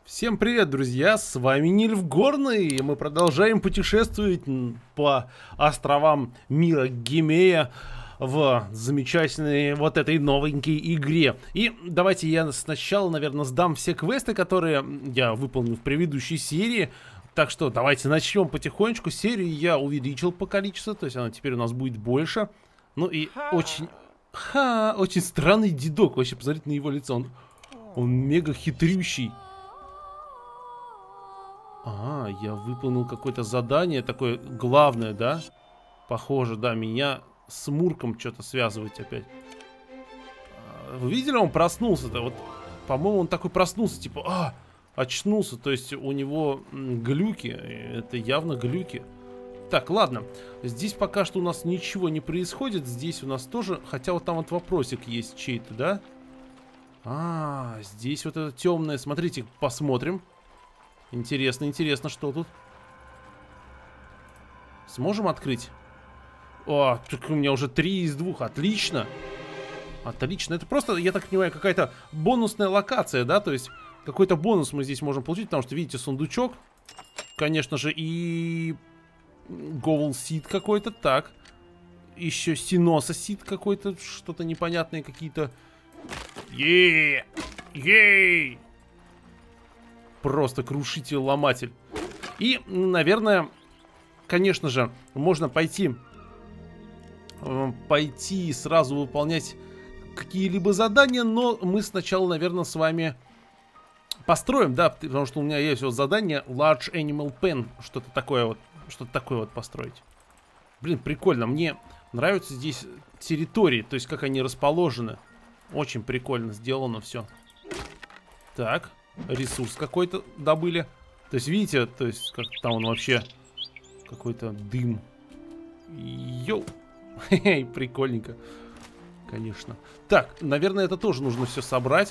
Всем привет, друзья! С вами Нильф Горный, и мы продолжаем путешествовать по островам мира Гемея в замечательной вот этой новенькой игре. И давайте я сначала, наверное, сдам все квесты, которые я выполнил в предыдущей серии. Так что давайте начнем потихонечку. Серию я увеличил по количеству, то есть она теперь у нас будет больше. Ну и очень странный дедок. Вообще, посмотрите на его лицо, он мега хитрющий. Я выполнил какое-то задание, такое главное, да? Похоже, да, меня с Мурком что-то связывать опять. Вы видели, он проснулся-то? Вот, по-моему, он такой проснулся, типа, очнулся. То есть у него глюки, это явно глюки. Так, ладно, здесь пока что у нас ничего не происходит. Здесь у нас тоже, хотя вот там вот вопросик есть чей-то, да? Здесь вот это темное, смотрите, посмотрим. Интересно, интересно, что тут? Сможем открыть? О, у меня уже 3 из 2. Отлично. Отлично. Это просто, я так понимаю, какая-то бонусная локация, да? То есть какой-то бонус мы здесь можем получить, потому что, видите, сундучок. Конечно же, и Говл Сид какой-то. Так. Еще Синоса Сид какой-то. Что-то непонятное какие-то. Ей! Просто крушитель, ломатель. И, наверное, конечно же, можно пойти сразу выполнять какие-либо задания, но мы сначала, наверное, с вами построим, да, потому что у меня есть вот задание Large Animal Pen, что-то такое вот построить. Блин, прикольно, мне нравятся здесь территории, то есть как они расположены. Очень прикольно сделано все. Так. Ресурс какой-то добыли. То есть, видите, то есть, как там он вообще какой-то дым. Йоу. Хе-хе, прикольненько. Конечно. Так, наверное, это тоже нужно все собрать.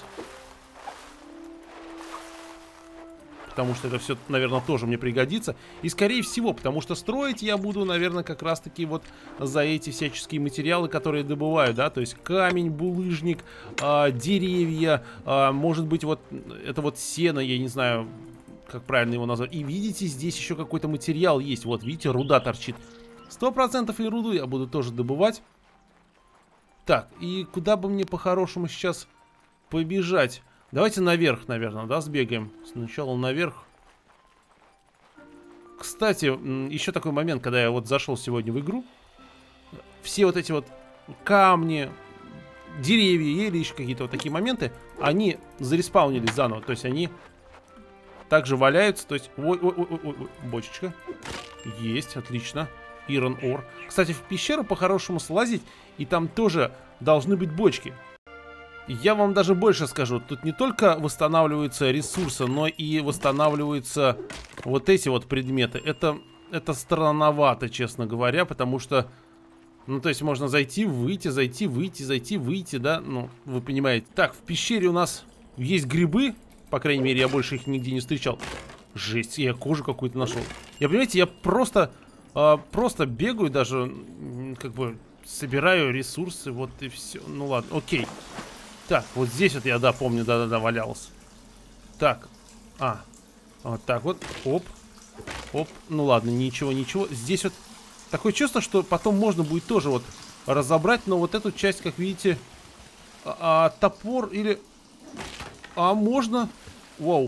Потому что это все, наверное, тоже мне пригодится. И скорее всего, потому что строить я буду, наверное, как раз-таки вот за эти всяческие материалы, которые добываю, да. То есть камень, булыжник, деревья, может быть, вот это вот сено, я не знаю, как правильно его назвать. И видите, здесь еще какой-то материал есть. Вот, видите, руда торчит. 100% и руду я буду тоже добывать. Так, и куда бы мне по-хорошему сейчас побежать? Давайте наверх, наверное, да, сбегаем. Сначала наверх. Кстати, еще такой момент, когда я вот зашел сегодня в игру. Все вот эти вот камни, деревья или еще какие-то вот такие моменты, они зареспаунились заново. То есть они также валяются. То есть, ой, бочечка. Есть, отлично. Iron Ore. Кстати, в пещеру по-хорошему слазить, и там тоже должны быть бочки. Я вам даже больше скажу, тут не только восстанавливаются ресурсы, но и восстанавливаются вот эти вот предметы. Это странновато, честно говоря, потому что, ну, то есть можно зайти, выйти, зайти, выйти, зайти, выйти, да, ну, вы понимаете. Так, в пещере у нас есть грибы, по крайней мере, я больше их нигде не встречал. Жесть, я кожу какую-то нашел. Я, понимаете, я просто бегаю даже, как бы, собираю ресурсы, вот и все. Ну ладно, окей. Так, вот здесь вот я, да, помню, да-да-да, валялся. Так, вот так вот, оп, оп, ну ладно, ничего. Здесь вот такое чувство, что потом можно будет тоже вот разобрать, но вот эту часть, как видите, топор или... можно... Воу.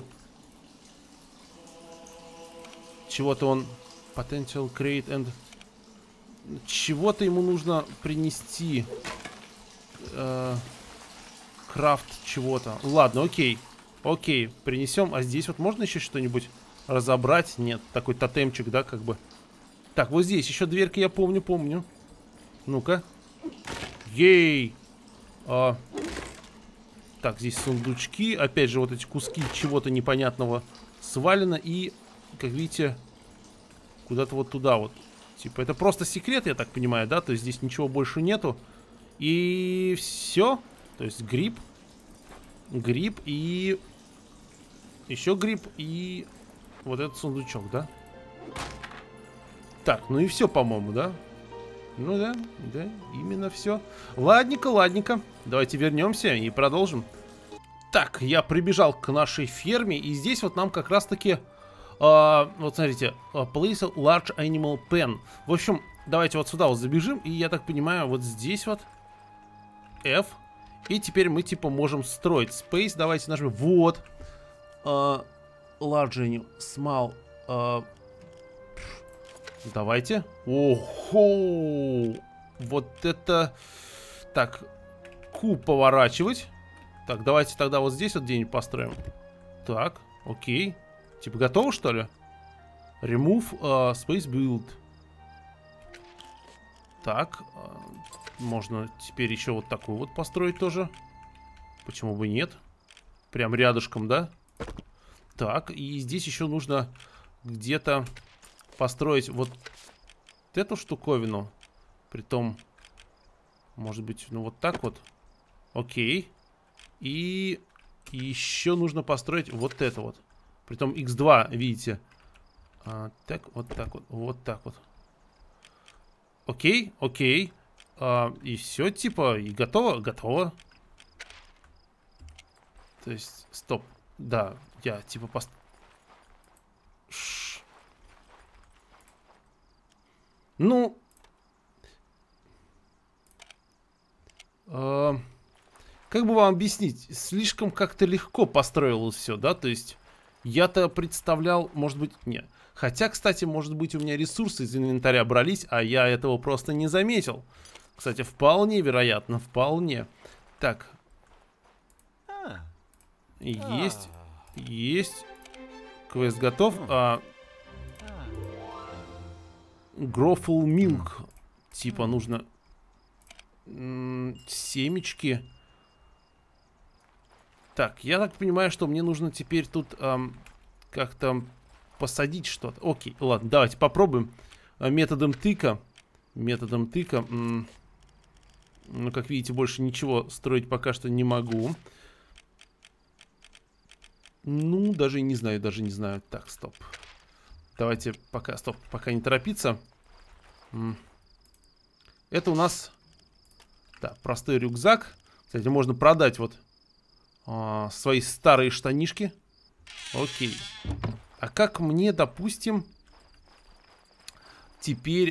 Чего-то он... Potential create and... Чего-то ему нужно принести... Крафт чего-то. Ладно, окей. Окей, принесем. А здесь вот можно еще что-нибудь разобрать? Нет, такой тотемчик, да, как бы. Так, вот здесь еще дверка, я помню. Ну-ка. Ей! Так, здесь сундучки. Опять же, вот эти куски чего-то непонятного свалено. И, как видите, куда-то вот туда вот. Типа, это просто секрет, я так понимаю, да? То есть здесь ничего больше нету. И все. То есть гриб и еще гриб и вот этот сундучок, да? Так, ну и все, по-моему, да? Ну да, именно все. Ладненько. Давайте вернемся и продолжим. Так, я прибежал к нашей ферме, и здесь вот нам как раз-таки, вот смотрите, place a large animal pen. В общем, давайте вот сюда вот забежим, и я так понимаю, вот здесь вот F. И теперь мы типа можем строить. Space, давайте нажмем. Вот. Large animal, small. Давайте. Охо! Вот это... Так, куб поворачивать. Так, давайте тогда вот здесь вот где-нибудь построим. Так, окей. Типа готово, что ли? Remove space build. Так, можно теперь еще вот такую вот построить тоже. Почему бы нет? Прям рядышком, да? Так, и здесь еще нужно где-то построить вот эту штуковину. Притом, может быть, ну вот так вот. Окей. И еще нужно построить вот это вот. Притом x2, видите. Так, вот так вот. Вот так вот. Окей, окей. И все, типа, и готово, готово. То есть, стоп. Да, я типа Ну... как бы вам объяснить? Слишком как-то легко построилось все, да? То есть, я-то представлял, может быть, нет. Хотя, кстати, может быть, у меня ресурсы из инвентаря брались, а я этого просто не заметил. Кстати, вполне вероятно, вполне. Так. Есть. Есть. Квест готов. Грофл милк. Типа нужно... семечки. Так, я так понимаю, что мне нужно теперь тут как-то посадить что-то. Окей, ладно, давайте попробуем. Методом тыка. Методом тыка. Ну, как видите, больше ничего строить пока что не могу. Ну, даже не знаю, даже не знаю. Так, стоп. Давайте пока, стоп, пока не торопиться. Это у нас... Да, простой рюкзак. Кстати, можно продать вот свои старые штанишки. Окей. А как мне, допустим, теперь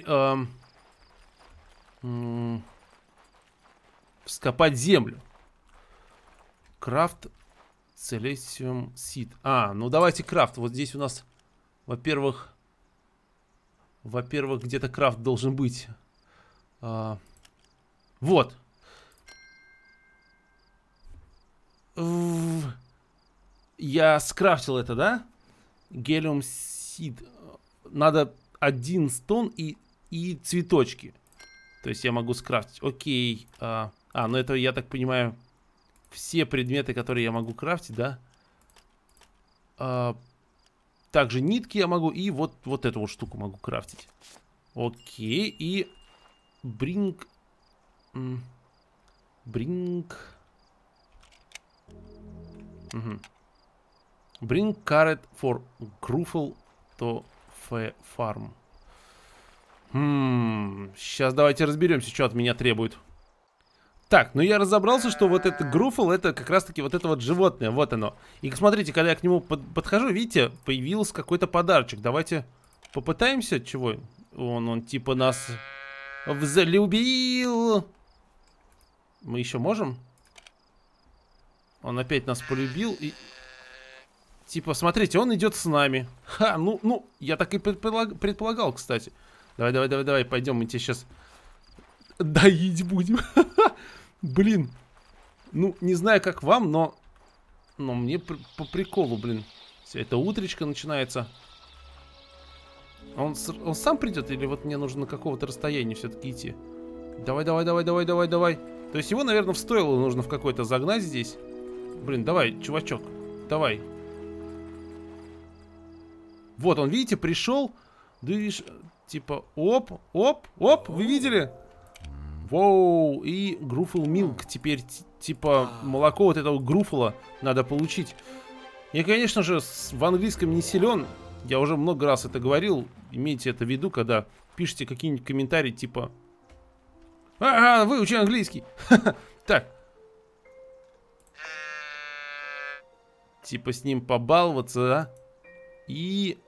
вскопать землю? Крафт Celestium Seed. Ну давайте крафт. Вот здесь у нас, во-первых, где-то крафт должен быть. Вот. Я скрафтил это, да? Гелиум Сид. Надо 1 стон и цветочки. То есть я могу скрафтить. Окей. Ну это, я так понимаю, все предметы, которые я могу крафтить, да? Также нитки я могу. И вот эту вот штуку могу крафтить. Окей. И bring... Bring carrot for Gruffle to farm. Сейчас давайте разберемся, что от меня требует. Так, ну я разобрался, что вот этот Gruffle, это как раз таки вот это вот животное, вот оно. И смотрите, когда я к нему подхожу, видите, появился какой-то подарочек. Давайте попытаемся, чего? Он типа нас взлюбил. Мы еще можем? Он опять нас полюбил и... Типа, смотрите, он идет с нами. Ха, ну, я так и предполагал, кстати. Давай, пойдем, мы тебе сейчас доить будем. Блин. Ну, не знаю, как вам, но мне по приколу, блин. Все, это утречко начинается. Он сам придет или вот мне нужно на какого-то расстояния все-таки идти? Давай. То есть его, наверное, в стойло нужно в какой-то загнать здесь. Блин, давай, чувачок, давай. Вот он, видите, пришел. Да видишь, типа, оп, вы видели? Воу, и Gruffle Milk. Теперь, типа, молоко вот этого Груффла надо получить. Я, конечно же, в английском не силен. Я уже много раз это говорил. Имейте это в виду, когда пишете какие-нибудь комментарии, типа... выучи английский. Так. Типа с ним побаловаться, да? И...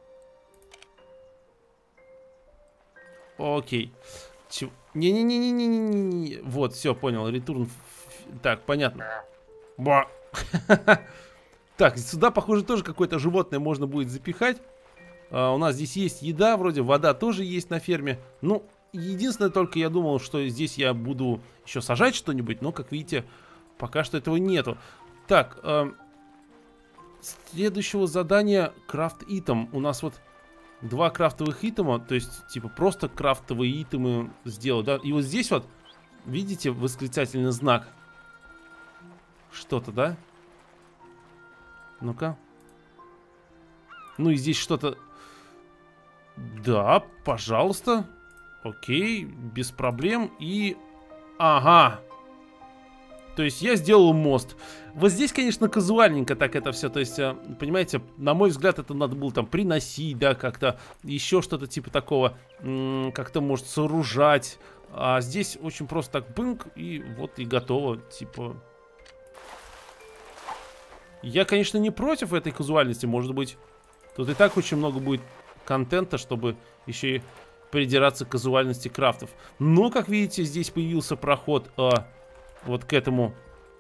Окей. Не-не-не-не-не-не-не. Вот, все, понял. Ретурн. Так, понятно. Ба. Так, сюда, похоже, тоже какое-то животное можно будет запихать. У нас здесь есть еда, вроде вода тоже есть на ферме. Ну, единственное, только я думал, что здесь я буду еще сажать что-нибудь, но, как видите, пока что этого нету. Так, следующего задания крафт итем. У нас вот 2 крафтовых итема, то есть, типа, просто крафтовые итемы сделать, да? И вот здесь вот, видите, восклицательный знак? Что-то, да? Ну-ка. Ну и здесь что-то... Да, пожалуйста. Окей, без проблем. И... Ага. То есть я сделал мост. Вот здесь, конечно, казуальненько так это все. То есть, понимаете, на мой взгляд, это надо было там приносить, да, как-то еще что-то типа такого. Как-то, может, сооружать. А здесь очень просто так бынк, и вот и готово. Типа... Я, конечно, не против этой казуальности, может быть. Тут и так очень много будет контента, чтобы еще и придираться к казуальности крафтов. Но, как видите, здесь появился проход вот к этому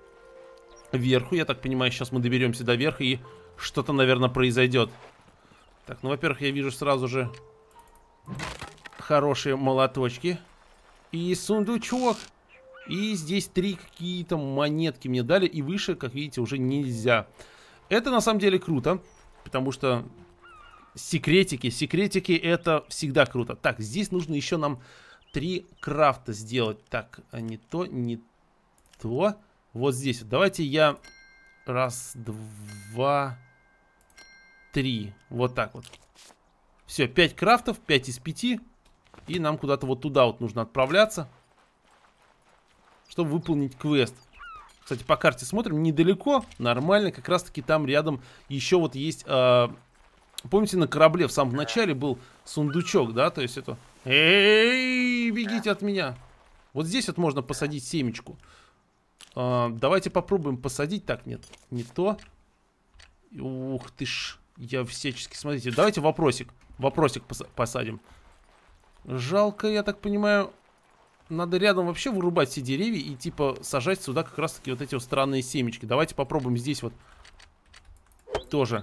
верху. Я так понимаю, сейчас мы доберемся до верха и что-то, наверное, произойдет. Так, ну, во-первых, я вижу сразу же хорошие молоточки. И сундучок. И здесь 3 какие-то монетки мне дали. И выше, как видите, уже нельзя. Это на самом деле круто. Потому что секретики это всегда круто. Так, здесь нужно еще нам 3 крафта сделать. Так, а не то, не то. Вот здесь. Давайте я... 1, 2, 3. Вот так вот. Все, 5 крафтов, 5 из 5. И нам куда-то вот туда вот нужно отправляться, чтобы выполнить квест. Кстати, по карте смотрим, недалеко, нормально, как раз таки там рядом еще вот есть, помните, на корабле в самом начале был сундучок, да, то есть это, эй, бегите от меня. Вот здесь вот можно посадить семечку. Давайте попробуем посадить, так, нет, не то. Ух ты ж, я всячески, смотрите, давайте вопросик посадим. Жалко, я так понимаю... Надо рядом вообще вырубать все деревья и типа сажать сюда как раз таки вот эти вот странные семечки. Давайте попробуем здесь вот тоже.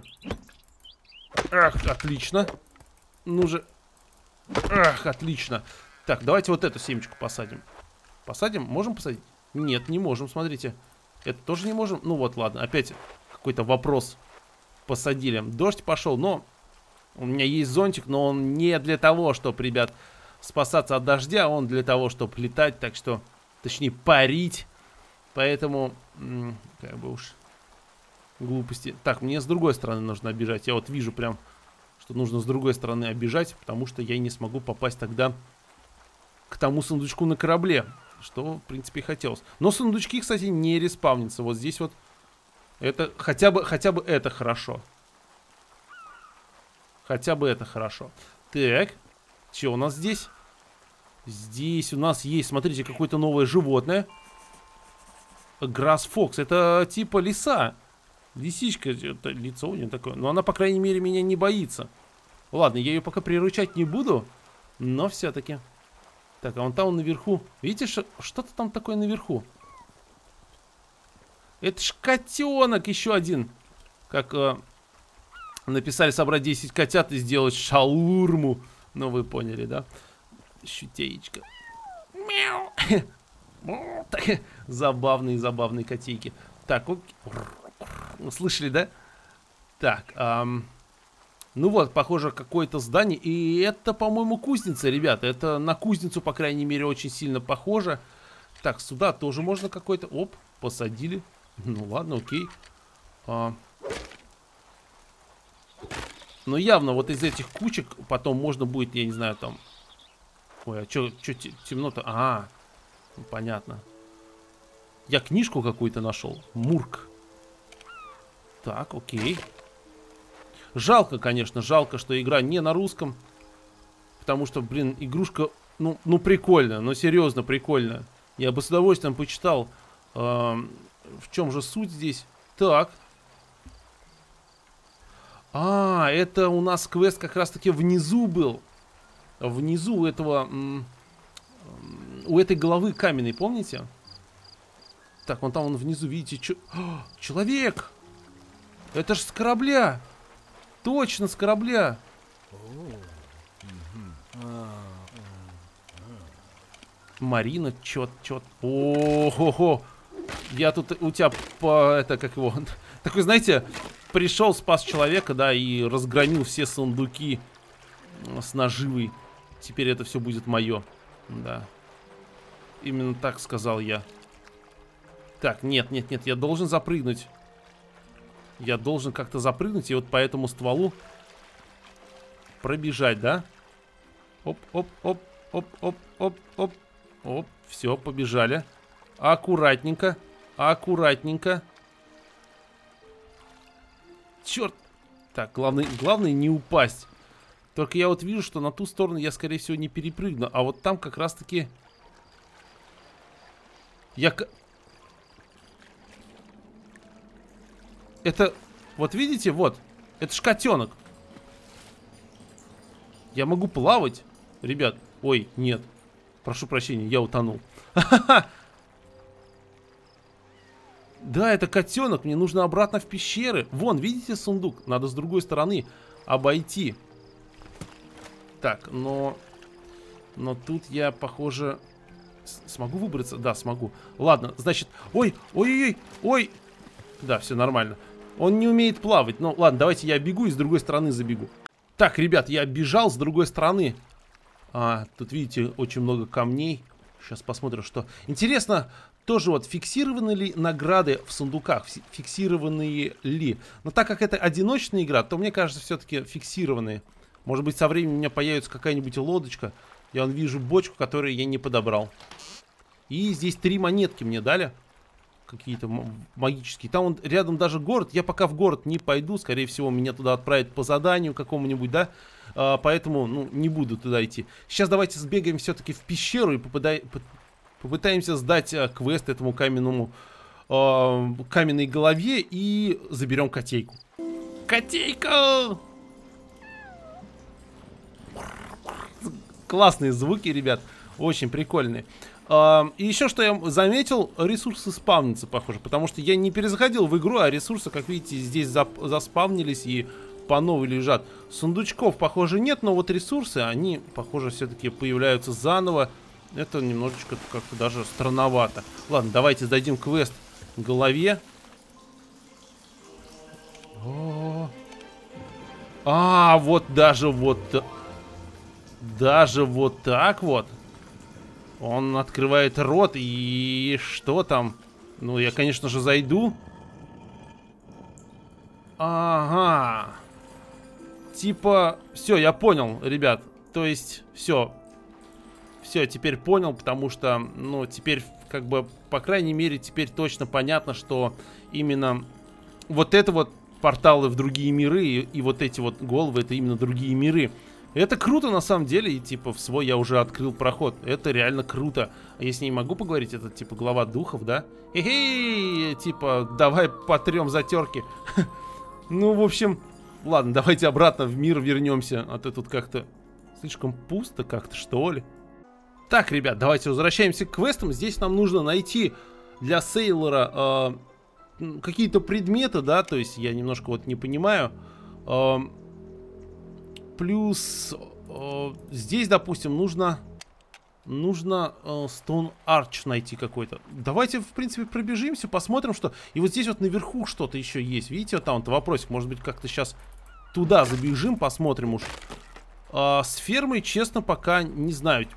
Ах, отлично. Ну же. Ах, отлично. Так, давайте вот эту семечку посадим. Посадим? Можем посадить? Нет, не можем, смотрите. Это тоже не можем? Ну вот, ладно, опять какой-то вопрос. Посадили. Дождь пошел, но у меня есть зонтик, но он не для того, чтобы, ребят... спасаться от дождя, он для того, чтобы летать, так что, точнее, парить. Поэтому, как бы уж, глупости. Так, мне с другой стороны нужно обижать. Я вот вижу прям, что нужно с другой стороны обижать, потому что я не смогу попасть тогда к тому сундучку на корабле, что, в принципе, и хотелось. Но сундучки, кстати, не респавнятся. Вот здесь вот, это, хотя бы это хорошо. Хотя бы это хорошо. Так, что у нас здесь? Здесь у нас есть, смотрите, какое-то новое животное. Грасс Фокс. Это типа лиса. Лисичка. Это лицо у нее такое. Но она, по крайней мере, меня не боится. Ладно, я ее пока приручать не буду. Но все-таки. Так, а вон там наверху. Видите, что-то там такое наверху. Это ж котенок еще один. Как написали собрать 10 котят и сделать шаурму. Ну, вы поняли, да? Щутеечка. Мяу. Забавные котейки. Так, слышали, да? Так, ну вот, похоже, какое-то здание. И это, по-моему, кузница, ребята. Это на кузницу, по крайней мере, очень сильно похоже. Так, сюда тоже можно какой-то... Оп, посадили. Ну ладно, окей. Но явно вот из этих кучек потом можно будет, я не знаю, там... Ой, а что темно-то? Ага, понятно. Я книжку какую-то нашел. Мурк. Так, окей. Жалко, конечно, жалко, что игра не на русском. Потому что, блин, игрушка, ну прикольная, но серьезно прикольная. Я бы с удовольствием почитал, в чем же суть здесь. Так. А, это у нас квест как раз-таки внизу был. Внизу этого... у этой головы каменной, помните? Так, вон там, вон внизу, видите, человек! Это ж с корабля! Точно, с корабля! Марина, чё. О-хо-хо! Я тут у тебя это, как его... Такой, знаете, пришел, спас человека, да, и разгромил все сундуки с наживой. Теперь это все будет мое. Да. Именно так сказал я. Так, нет, я должен запрыгнуть. Я должен как-то запрыгнуть и вот по этому стволу пробежать, да? Оп. Оп, все, побежали. Аккуратненько. Черт. Так, главное не упасть. Только я вот вижу, что на ту сторону я, скорее всего, не перепрыгну. А вот там как раз-таки... Это... Вот видите, вот. Это ж котенок. Я могу плавать. Ребят. Ой, нет. Прошу прощения, я утонул. Да, это котенок. Мне нужно обратно в пещеры. Вон, видите сундук? Надо с другой стороны обойти. Так, но тут я, похоже... Смогу выбраться? Да, смогу. Ладно, значит... Ой. Да, все нормально. Он не умеет плавать. Ну, ладно, давайте я бегу и с другой стороны забегу. Так, ребят, я бежал с другой стороны. Тут, видите, очень много камней. Сейчас посмотрим, что... Интересно, тоже вот, фиксированы ли награды в сундуках? Фиксированные ли? Но так как это одиночная игра, то мне кажется, все-таки фиксированные. Может быть, со временем у меня появится какая-нибудь лодочка. Я вон вижу бочку, которую я не подобрал. И здесь 3 монетки мне дали. Какие-то магические. Там вон рядом даже город. Я пока в город не пойду. Скорее всего, меня туда отправят по заданию какому-нибудь, да? Поэтому, ну, не буду туда идти. Сейчас давайте сбегаем все-таки в пещеру и попытаемся сдать квест этому каменной голове и заберем котейку. Котейка! Классные звуки, ребят. Очень прикольные. И еще что я заметил, ресурсы спавнятся, похоже. Потому что я не перезаходил в игру, а ресурсы, как видите, здесь заспавнились и по новой лежат. Сундучков, похоже, нет, но вот ресурсы, они, похоже, все-таки появляются заново. Это немножечко как-то даже странновато. Ладно, давайте сдадим квест голове. Вот даже вот... Даже вот так вот. Он открывает рот, и что там? Ну, я, конечно же, зайду. Ага. Типа, все, я понял, ребят. То есть, все, теперь понял, потому что, ну, теперь, как бы, по крайней мере, теперь точно понятно, что именно вот это вот порталы в другие миры, и вот эти вот головы, это именно другие миры. Это круто на самом деле, и типа в свой я уже открыл проход. Это реально круто. А я с ней могу поговорить? Это типа глава духов, да? Хе-хей! Типа, давай потрем затерки. Ну, в общем, ладно, давайте обратно в мир вернемся. А то тут как-то слишком пусто как-то, что ли. Так, ребят, давайте возвращаемся к квестам. Здесь нам нужно найти для Сейлора какие-то предметы, да? То есть я немножко вот не понимаю. Плюс здесь, допустим, нужно Stone Arch найти какой-то. Давайте, в принципе, пробежимся, посмотрим, что... И вот здесь вот наверху что-то еще есть. Видите, вот там вот вопросик. Может быть, как-то сейчас туда забежим, посмотрим уж. С фермой, честно, пока не знаю.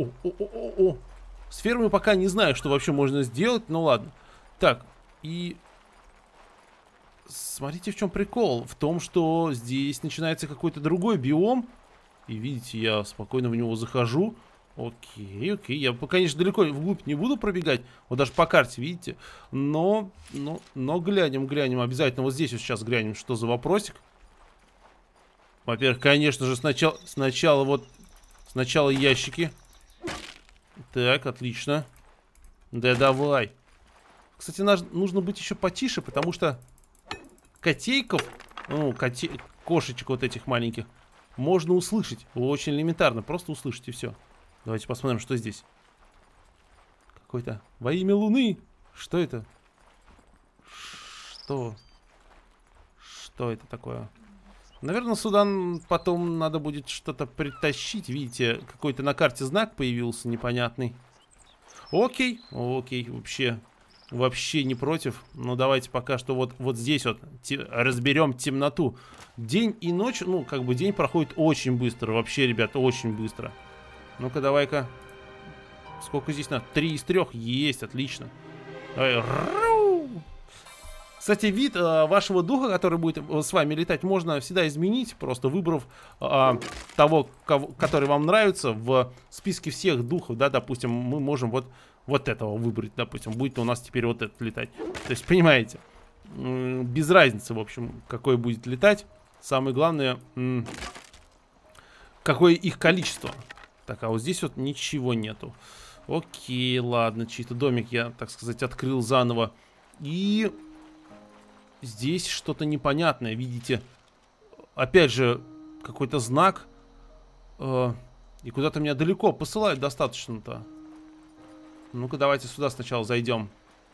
С фермой пока не знаю, что вообще можно сделать. Ну ладно. Так, и... Смотрите, в чем прикол. В том, что здесь начинается какой-то другой биом. И видите, я спокойно в него захожу. Окей. Я, конечно, далеко вглубь не буду пробегать. Вот даже по карте, видите. Но глянем. Обязательно вот здесь вот сейчас глянем, что за вопросик. Во-первых, конечно же, сначала ящики. Так, отлично. Да, давай. Кстати, нужно быть еще потише, потому что... Котейков, кошечек вот этих маленьких можно услышать. Очень элементарно. Просто услышать и все. Давайте посмотрим, что здесь. Какой-то во имя Луны. Что это? Что? Что это такое? Наверное, сюда потом надо будет что-то притащить. Видите, какой-то на карте знак появился непонятный. Окей, окей, вообще не против. Но давайте пока что вот здесь вот разберем темноту. День и ночь, ну, как бы день проходит очень быстро. Вообще, ребята, очень быстро. Ну-ка, давай-ка. Сколько здесь надо? 3 из 3. Есть, отлично. Давай. Кстати, вид вашего духа, который будет с вами летать, можно всегда изменить, просто выбрав того, который вам нравится в списке всех духов, да, допустим, мы можем вот этого выбрать, допустим, будет у нас теперь вот этот летать. То есть, понимаете, без разницы, в общем, какой будет летать. Самое главное, какое их количество. Так, а вот здесь вот ничего нету. Окей, ладно, чей-то домик я, так сказать, открыл заново. И здесь что-то непонятное, видите? Опять же, какой-то знак. И куда-то меня далеко посылают достаточно-то. Ну-ка, давайте сюда сначала зайдем.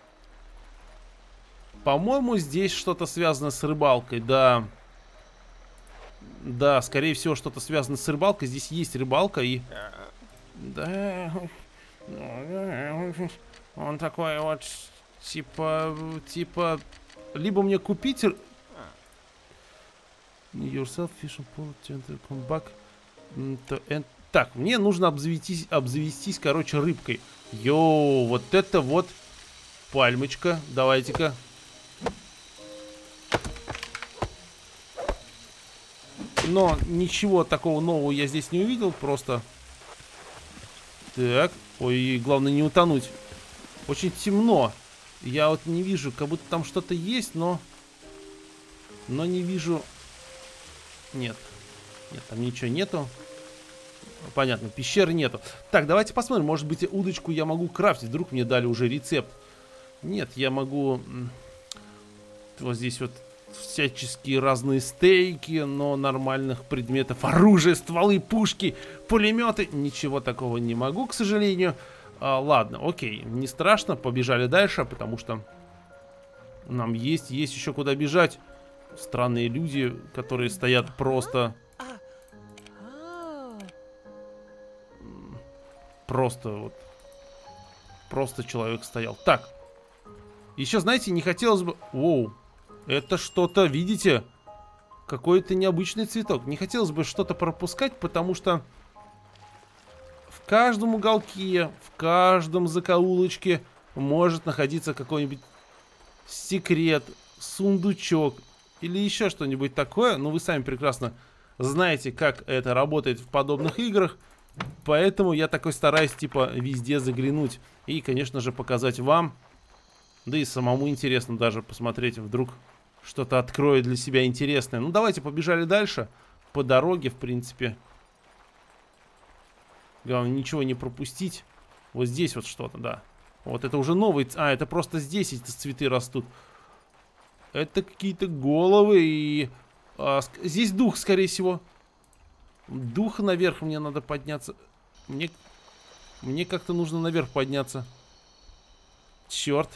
По-моему, здесь что-то связано с рыбалкой, да. Да, скорее всего, что-то связано с рыбалкой. Здесь есть рыбалка и... Да... Он такой вот, типа, либо мне купить... Yourself, fish and pull, come back. Так, мне нужно обзавестись, короче, рыбкой. Йоу, вот это вот пальмочка. Давайте-ка. Но ничего такого нового я здесь не увидел, просто... Так, ой, главное не утонуть. Очень темно. Я вот не вижу, как будто там что-то есть, но не вижу. Нет, нет, там ничего нету. Понятно, пещеры нету. Так, давайте посмотрим, может быть, удочку я могу крафтить. Вдруг мне дали уже рецепт. Нет, я могу... Вот здесь вот всяческие разные стейки, но нормальных предметов, оружие, стволы, пушки, пулеметы, ничего такого не могу, к сожалению. Ладно, окей, не страшно, побежали дальше, потому что нам есть еще куда бежать. Странные люди, которые стоят просто... Просто вот... Просто человек стоял. Так, еще, знаете, не хотелось бы... Воу. Это что-то, видите? Какой-то необычный цветок. Не хотелось бы что-то пропускать, потому что в каждом уголке, в каждом закоулочке может находиться какой-нибудь секрет, сундучок или еще что-нибудь такое. Ну, вы сами прекрасно знаете, как это работает в подобных играх. Поэтому я такой стараюсь, типа, везде заглянуть. И, конечно же, показать вам. Да и самому интересно даже посмотреть, вдруг что-то откроет для себя интересное. Ну, давайте побежали дальше. По дороге, в принципе. Главное, ничего не пропустить. Вот здесь вот что-то, да. Вот это уже новый... А, это просто здесь эти цветы растут. Это какие-то головы и... здесь дух, скорее всего. Дух наверх мне надо подняться. Мне как-то нужно наверх подняться. Черт.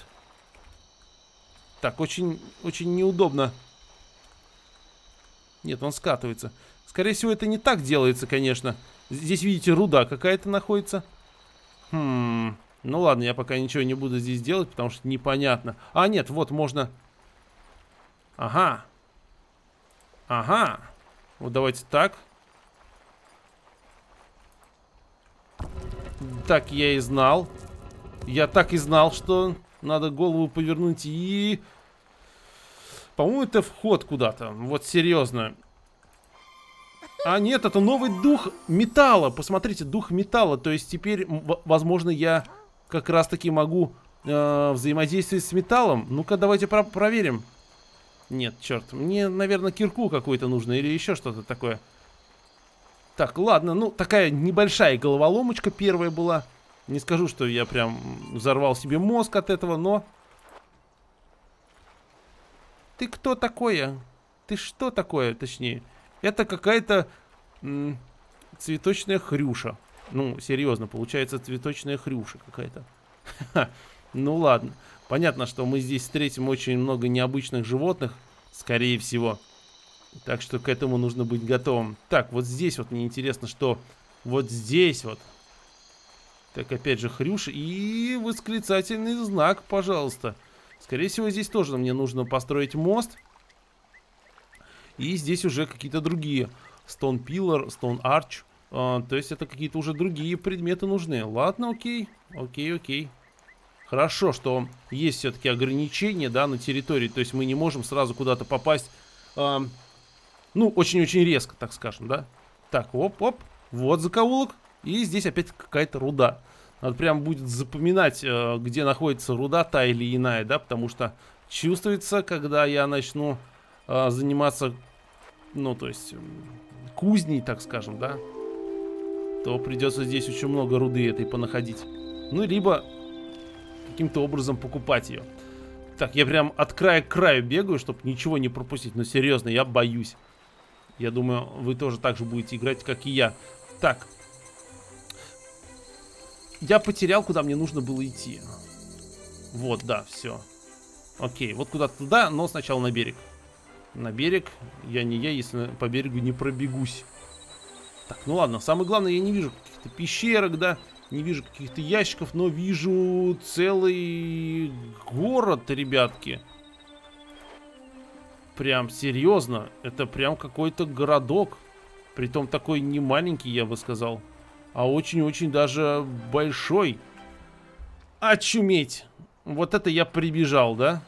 Так, очень неудобно. Нет, он скатывается. Скорее всего, это не так делается, конечно. Здесь, видите, руда какая-то находится. Ну ладно, я пока ничего не буду здесь делать, потому что непонятно. А, нет, вот можно... Ага. Ага. Вот давайте так. Так я и знал. Я так и знал, что надо голову повернуть и... По-моему, это вход куда-то. Вот серьезно. А нет, это новый дух металла. Посмотрите, дух металла. То есть теперь, возможно, я как раз-таки могу взаимодействовать с металлом. Ну-ка, давайте проверим. Нет, черт. Мне, наверное, кирку какую-то нужно или еще что-то такое. Так, ладно. Ну, такая небольшая головоломочка первая была. Не скажу, что я прям взорвал себе мозг от этого, но... Ты кто такое? ты что такое, точнее? Это какая-то цветочная хрюша. Ну, серьезно, получается цветочная хрюша какая-то. Ну ладно. Понятно, что мы здесь встретим очень много необычных животных, скорее всего. Так что к этому нужно быть готовым. Так, вот здесь вот мне интересно, что вот здесь вот. Так, опять же, хрюша и восклицательный знак, пожалуйста. Скорее всего, здесь тоже мне нужно построить мост. И здесь уже какие-то другие. Stone Pillar, Stone Arch. То есть это какие-то уже другие предметы нужны. Ладно, окей. Окей. Хорошо, что есть все-таки ограничения, да, на территории. То есть мы не можем сразу куда-то попасть. Ну, очень-очень резко, так скажем, да. Так, оп. Вот закоулок. И здесь опять какая-то руда. Надо прям будет запоминать, где находится руда та или иная, да. Потому что чувствуется, когда я начну заниматься, ну, то есть, кузней, так скажем, да, то придется здесь очень много руды этой понаходить. Ну, либо каким-то образом покупать ее. Так, я прям от края к краю бегаю, чтобы ничего не пропустить. Но серьезно, я боюсь. Я думаю, вы тоже так же будете играть, как и я. Так. Я потерял, куда мне нужно было идти. Вот, да, все. Окей, вот куда-то туда, но сначала на берег. На берег. Я не я, если по берегу не пробегусь. Так, ну ладно, самое главное, я не вижу каких-то пещерок, да. Не вижу каких-то ящиков, но вижу целый город, ребятки. Прям серьезно, это прям какой-то городок. Притом такой не маленький, я бы сказал, а очень-очень даже большой. Очуметь! Вот это я прибежал, да?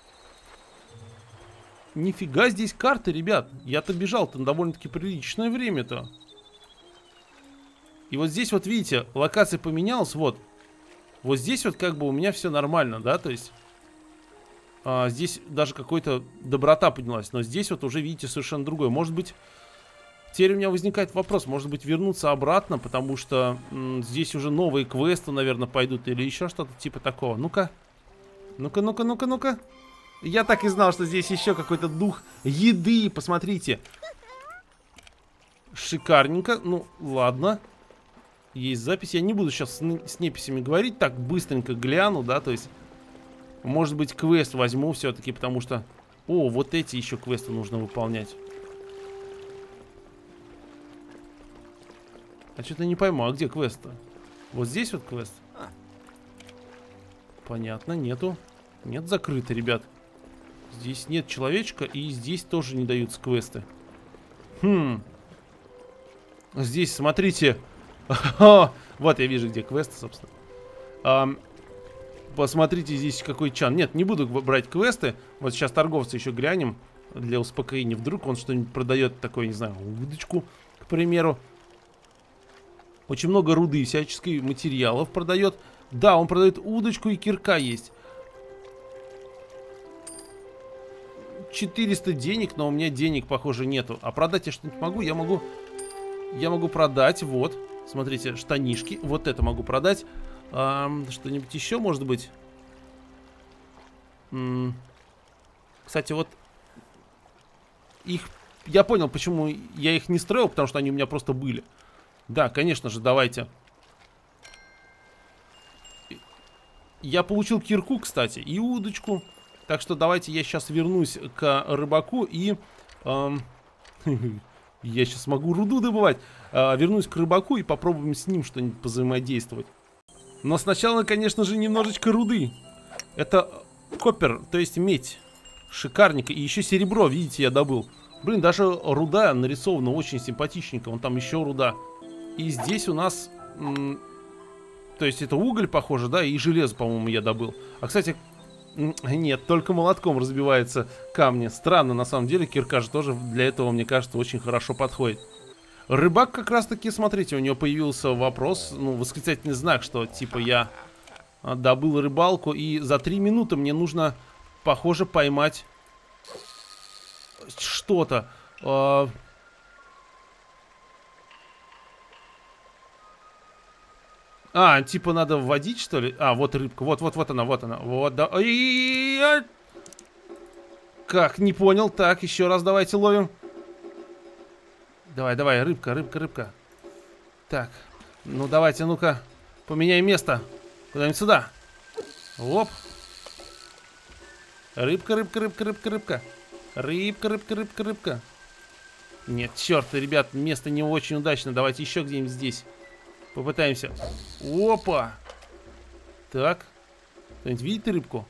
Нифига здесь карты, ребят. Я-то бежал-то довольно-таки приличное время-то. И вот здесь вот, видите, локация поменялась, вот. Вот здесь вот как бы у меня все нормально, да, то есть... здесь даже какой-то доброта поднялась. Но здесь вот уже, видите, совершенно другое. Может быть, теперь у меня возникает вопрос. Может быть, вернуться обратно, потому что здесь уже новые квесты, наверное, пойдут. Или еще что-то типа такого. Ну-ка. Ну-ка. Я так и знал, что здесь еще какой-то дух еды. Посмотрите. Шикарненько. Ну, ладно. Есть запись. Я не буду сейчас с неписями говорить. Так, быстренько гляну, да, то есть... Может быть, квест возьму все-таки, потому что... О, вот эти еще квесты нужно выполнять. А что-то не пойму, а где квест-то? Вот здесь вот квест? Понятно, нету. Нет, закрыто, ребят. Здесь нет человечка, и здесь тоже не даются квесты. Здесь, смотрите. Вот я вижу, где квесты, собственно. Посмотрите, здесь какой чан. Нет, не буду брать квесты. Вот сейчас торговца еще глянем. Для успокоения. Вдруг он что-нибудь продает такое, не знаю, удочку, к примеру. Очень много руды всяческой, материалов продает. Да, он продает удочку, и кирка есть. 400 денег, но у меня денег, похоже, нету. А продать я что-нибудь могу? Я могу продать, вот. Смотрите, штанишки. Вот это могу продать. Что-нибудь еще, может быть? Кстати, вот их... Я понял, почему я их не строил, потому что они у меня просто были. Да, конечно же, давайте. Я получил кирку, кстати, и удочку. Так что давайте я сейчас вернусь к рыбаку и... Я сейчас могу руду добывать. Вернусь к рыбаку и попробуем с ним что-нибудь взаимодействовать. Но сначала, конечно же, немножечко руды. Это копер, то есть медь. Шикарненько. И еще серебро, видите, я добыл. Блин, даже руда нарисована очень симпатичненько. Вон там еще руда. И здесь у нас... то есть это уголь, похоже, да? И железо, по-моему, я добыл. А, кстати... Нет, только молотком разбиваются камни. Странно, на самом деле, кирка же тоже для этого, мне кажется, очень хорошо подходит. Рыбак как раз-таки, смотрите, у него появился вопрос, ну, восклицательный знак, что типа я добыл рыбалку, и за 3 минуты мне нужно, похоже, поймать что-то. Типа надо вводить, что ли? Вот рыбка, вот она. Вот, да. Как? Не понял. Так, еще раз давайте ловим. Давай, давай, рыбка, рыбка, рыбка. Так, ну давайте, ну-ка, поменяем место. Куда-нибудь сюда. Оп. Рыбка, рыбка, рыбка, рыбка, рыбка. Рыбка, рыбка, рыбка, рыбка. Нет, черт, ребят, место не очень удачно. Давайте еще где-нибудь здесь попытаемся. Опа. Так. Кто-нибудь видит рыбку?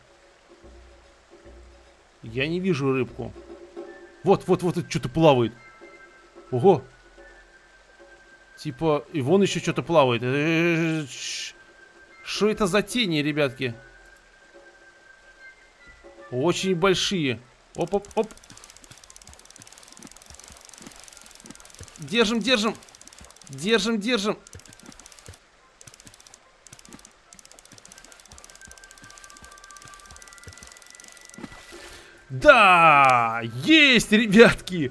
Я не вижу рыбку. Вот, вот, вот, что-то плавает. Ого. Типа, и вон еще что-то плавает. Что это за тени, ребятки? Очень большие. Оп-оп-оп. Держим, держим. Держим, держим. Да! Есть, ребятки!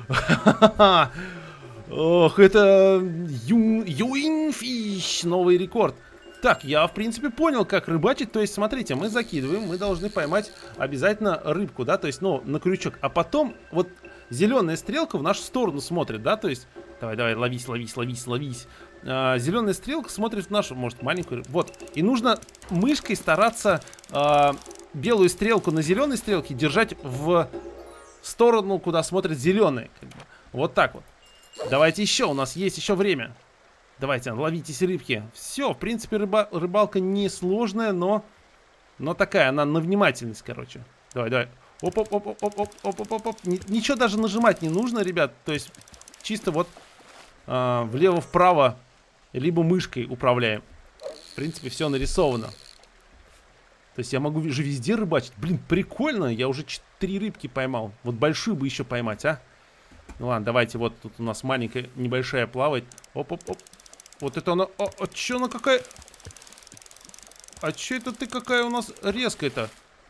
Ох, это Юинфиш, новый рекорд. Так, я в принципе понял, как рыбачить. То есть, смотрите, мы закидываем, мы должны поймать обязательно рыбку, да, то есть, ну, на крючок. А потом, вот, зеленая стрелка в нашу сторону смотрит, да, то есть, давай, давай, ловись, ловись, ловись, ловись. Зеленая стрелка смотрит в нашу, может, маленькую рыбу. Вот, и нужно мышкой стараться белую стрелку на зеленой стрелке держать в сторону, куда смотрит зеленый. Вот так вот. Давайте еще, у нас есть еще время. Давайте, ловитесь рыбки. Все, в принципе, рыбалка несложная, но такая, она на внимательность, короче. Давай, давай. Оп-оп-оп-оп-оп-оп-оп-оп. Ничего даже нажимать не нужно, ребят. То есть, чисто вот влево-вправо, либо мышкой управляем. В принципе, все нарисовано. То есть, я могу же везде рыбачить. Блин, прикольно, я уже 4 рыбки поймал. Вот большую бы еще поймать, а? Ну ладно, давайте, вот тут у нас маленькая, небольшая плавает. Оп-оп-оп. Вот это она... А чё она какая... А чё это ты какая у нас резкая-то?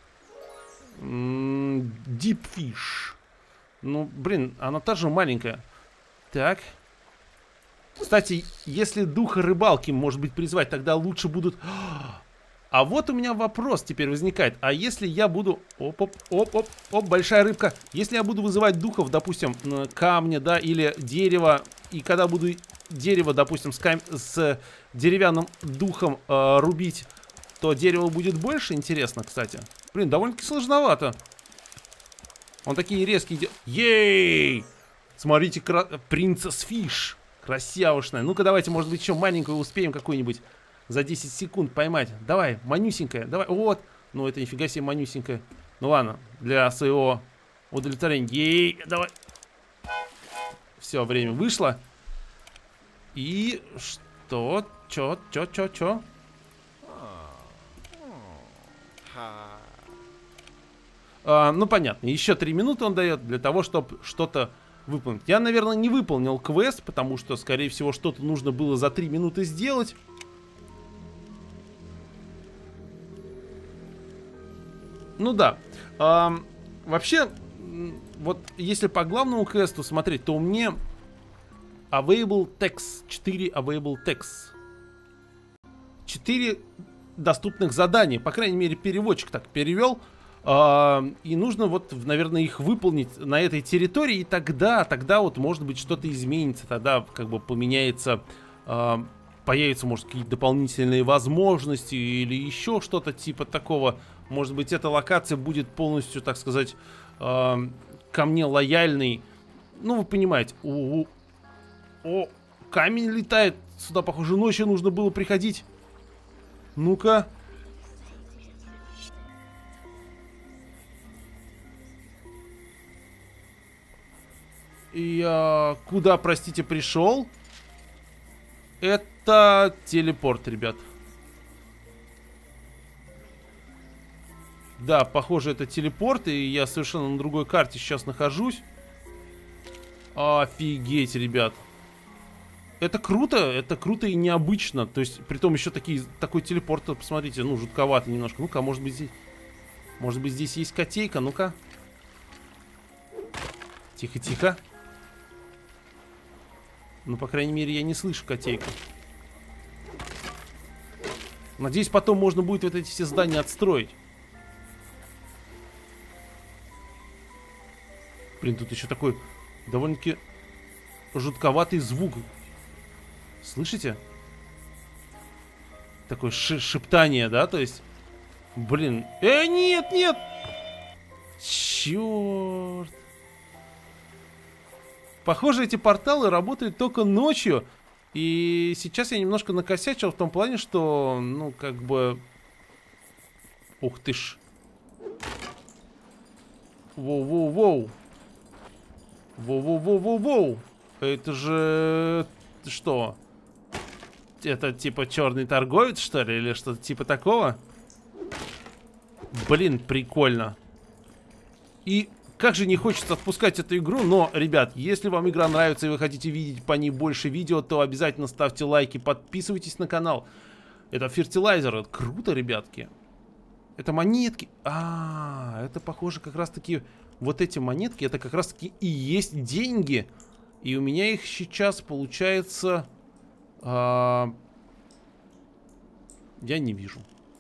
Deep Fish. Ну, блин, она та же маленькая. Так. Кстати, если духа рыбалки, может быть, призвать, тогда лучше будут... А вот у меня вопрос теперь возникает. А если я буду... Оп-оп-оп-оп-оп, большая рыбка. Если я буду вызывать духов, допустим, камня, да, или дерева, и когда буду дерево, допустим, с деревянным духом рубить, то дерево будет больше? Интересно, кстати. Блин, довольно-таки сложновато. Он такие резкие... Ей! Смотрите, Princess Fish. Красявушная. Ну-ка, давайте, может быть, еще маленькую успеем какую-нибудь за 10 секунд поймать. Давай, манюсенькая, давай. Вот. Ну, это нифига себе манюсенькая. Ну, ладно, для своего удовлетворения. Ей, давай. Все, время вышло. И что? Чё? Ну, понятно. Еще 3 минуты он дает для того, чтобы что-то выполнить. Я, наверное, не выполнил квест, потому что, скорее всего, что-то нужно было за 3 минуты сделать. Ну да. Вообще, вот если по главному квесту смотреть, то мне Available Text, 4 Available Text. 4 доступных задания. По крайней мере, переводчик так перевел. И нужно вот, наверное, их выполнить на этой территории. И тогда вот, может быть, что-то изменится. Тогда как бы поменяется... Появятся, может, какие-то дополнительные возможности или еще что-то типа такого. Может быть, эта локация будет полностью, так сказать, ко мне лояльной. Ну, вы понимаете. О, камень летает. Сюда, похоже, ночью нужно было приходить. Ну-ка. Я куда, простите, пришел? Это телепорт, ребят. Да, похоже, это телепорт, и я совершенно на другой карте сейчас нахожусь. Офигеть, ребят. Это круто и необычно. То есть, притом еще такой телепорт, посмотрите, ну, жутковато немножко. Ну-ка, может быть, здесь есть котейка, ну-ка. Тихо-тихо. Ну, по крайней мере, я не слышу котейку. Надеюсь, потом можно будет вот эти все здания отстроить. Блин, тут еще такой довольно-таки жутковатый звук. Слышите? Такое шептание, да, то есть... Блин. Нет, нет! Черт. Похоже, эти порталы работают только ночью. И сейчас я немножко накосячил в том плане, что, ну, как бы... Ух ты ж. Воу-воу-воу. Воу-воу-воу-воу-воу. Это же... Что? Это типа черный торговец, что ли? Или что-то типа такого? Блин, прикольно. И как же не хочется отпускать эту игру. Но, ребят, если вам игра нравится и вы хотите видеть по ней больше видео, то обязательно ставьте лайки, подписывайтесь на канал. Это фертилайзер. Это круто, ребятки. Это монетки. Это похоже как раз таки... Вот эти монетки, это как раз таки и есть деньги. И у меня их сейчас получается... Я не вижу.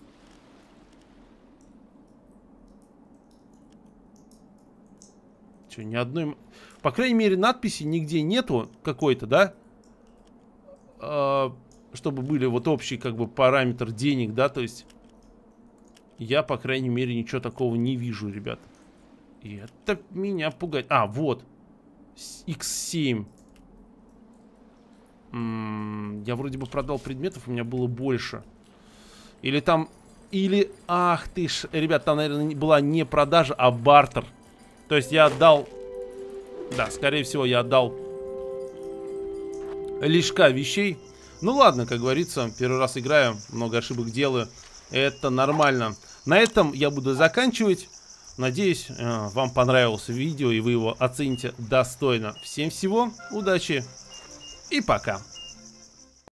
Че, ни одной... По крайней мере, надписи нигде нету какой-то, да? Чтобы были вот общий, как бы, параметр денег, да? То есть... Я, по крайней мере, ничего такого не вижу, ребят. И это меня пугает. Вот. X7. Я вроде бы продал предметов, у меня было больше. Или там... Или... Ах ты ж... Ребят, там, наверное, была не продажа, а бартер. То есть я отдал... Да, скорее всего, я отдал лишка вещей. Ну ладно, как говорится, первый раз играю, много ошибок делаю. Это нормально. На этом я буду заканчивать. Надеюсь, вам понравилось видео и вы его оцените достойно. Всем всего, удачи и пока.